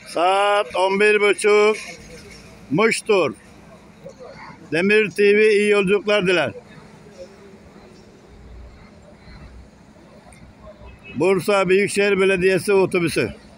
Saat 11.30 Muş'tur. Demir TV iyi yolculuklar diler. Bursa Büyükşehir Belediyesi otobüsü.